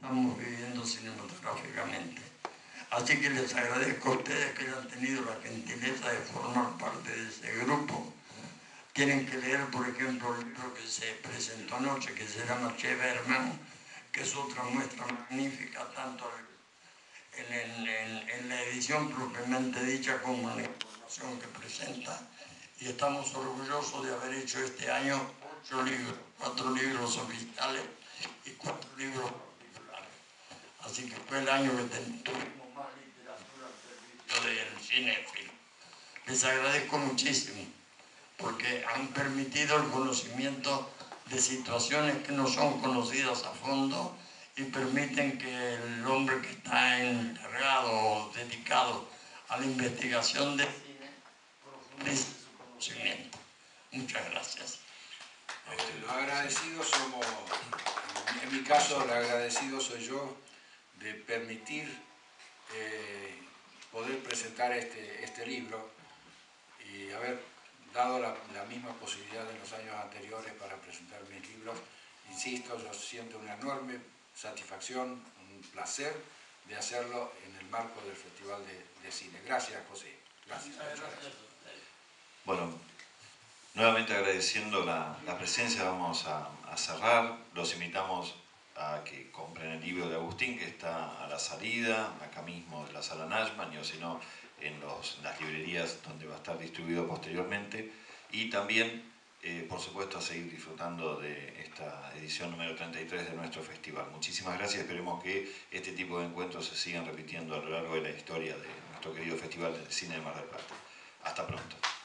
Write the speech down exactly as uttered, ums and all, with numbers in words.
estamos viviendo cinematográficamente. Así que les agradezco a ustedes que hayan tenido la gentileza de formar parte de ese grupo. Tienen que leer, por ejemplo, el libro que se presentó anoche, que se llama Che Berman, que es otra muestra magnífica, tanto en, en, en, en la edición propiamente dicha como en la información que presenta. Y estamos orgullosos de haber hecho este año ocho libros, cuatro libros oficiales y cuatro libros particulares. Así que fue el año que tuvimos más literatura al servicio del cinéfilo. Les agradezco muchísimo, porque han permitido el conocimiento de situaciones que no son conocidas a fondo y permiten que el hombre que está encargado o dedicado a la investigación de cine profundice su conocimiento. Muchas gracias. Eh, los agradecidos somos, en mi caso, el agradecido soy yo de permitir eh, poder presentar este, este libro y haber dado la, la misma posibilidad en los años anteriores para presentar mis libros. Insisto, yo siento una enorme satisfacción, un placer de hacerlo en el marco del Festival de, de Cine. Gracias, José. Gracias. Muchas gracias. Bueno, nuevamente agradeciendo la, la presencia, vamos a, a cerrar. Los invitamos a que compren el libro de Agustín, que está a la salida, acá mismo de la Sala Nashman, y o si no, en los, las librerías donde va a estar distribuido posteriormente. Y también, eh, por supuesto, a seguir disfrutando de esta edición número treinta y tres de nuestro festival. Muchísimas gracias, esperemos que este tipo de encuentros se sigan repitiendo a lo largo de la historia de nuestro querido Festival de Cine de Mar del Plata. Hasta pronto.